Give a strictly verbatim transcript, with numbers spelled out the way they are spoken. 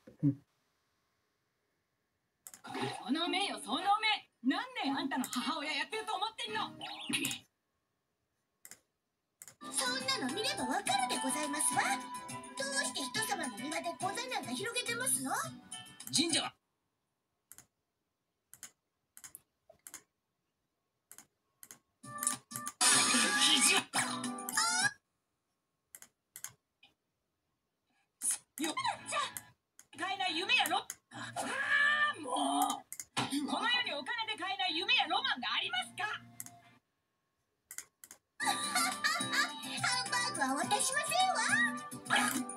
うん。 その目よ、その目。何年あんたの母親やってると思ってんの。 そんなの見ればわかるでございますわ。どうして人様の庭で御座なんか広げてますの？ 神社は肘をよっちゃ買えない夢やろ。ああ、もうこの世にお金で買えない夢やロマンがありますか？ ハンバーグは渡しませんわ。